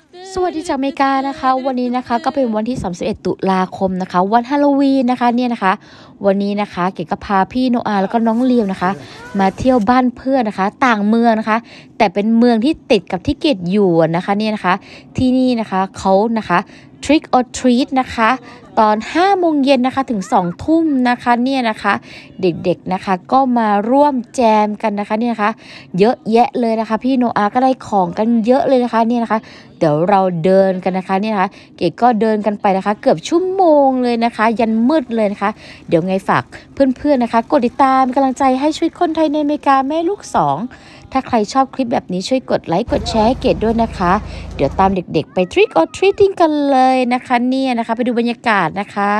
สวัสดีจากอเมริกานะคะวันนี้นะคะก็เป็นวันที่31ตุลาคมนะคะวันฮาโลวีนนะคะเนี่ยนะคะวันนี้นะคะเก๋ก็พาพี่โนอาแล้วก็น้องเลียวนะคะมาเที่ยวบ้านเพื่อนนะคะต่างเมืองนะคะแต่เป็นเมืองที่ติดกับที่เกดอยู่นะคะเนี่ยนะคะที่นี่นะคะเขานะคะ Trick or Treat นะคะตอน5 โมงเย็นนะคะถึง2 ทุ่มนะคะเนี่ยนะคะเด็กๆนะคะก็มาร่วมแจมกันนะคะเนี่ยนะคะเยอะแยะเลยนะคะพี่โนอาก็ได้ของกันเยอะเลยนะคะเนี่ยนะคะเดี๋ยวเราเดินกันนะคะเนี่ยนะคะเก๋ก็เดินกันไปนะคะเกือบชั่วโมงเลยนะคะยันมืดเลยนะคะเดี๋ยวไงฝากเพื่อนๆนะคะกดติดตามเป็นกำลังใจให้ชีวิตคนไทยในอเมริกาแม่ลูก2ถ้าใครชอบคลิปแบบนี้ช่วยกดไลค์กดแชร์ให้เก๋ด้วยนะคะเดี๋ยวตามเด็กๆไป Trick or Treating กันเลยนะคะเนี่ยนะคะไปดูบรรยากาศนะคะ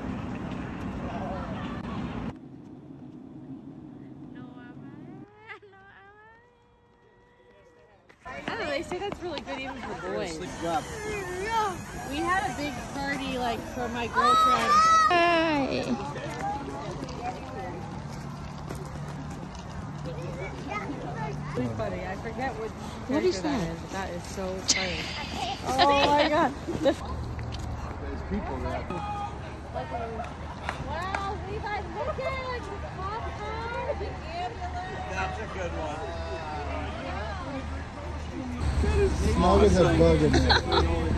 They say that's really good even for boys. We had a big party like for my girlfriend. Hi. Really funny. I forget what is that? That is so funny. Oh my god. There's people there. Wow, Levi's looking like popcorn. That's a good one. Smog is a bug in there. Please,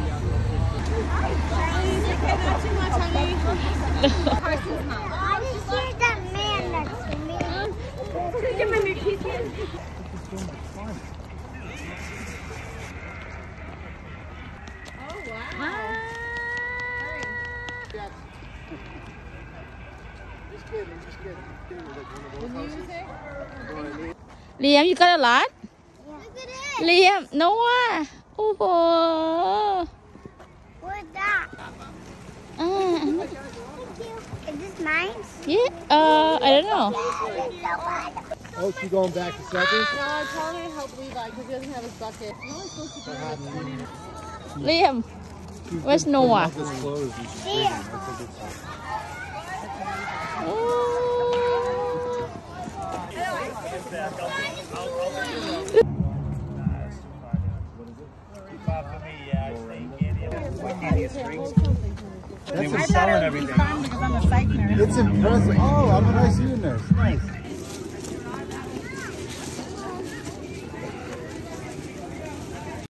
okay, not too much, honey. Carson's mom. I just hear that man next to me. Give him your kisses. Oh, wow. Just kidding. The music? Liam you got a lot Look at it. Liam Noah โอ้โห What's that? อ่า Thank you. Is this mine? yeah I don't know Oh, she going back to seconds? No, I told her to help Levi because he doesn't have his bucket. You're only supposed to do it at 20 Liam where's Noah This closed. Here. That's They were selling everything. It's impressive. Oh, I'm a nice unit. Nice.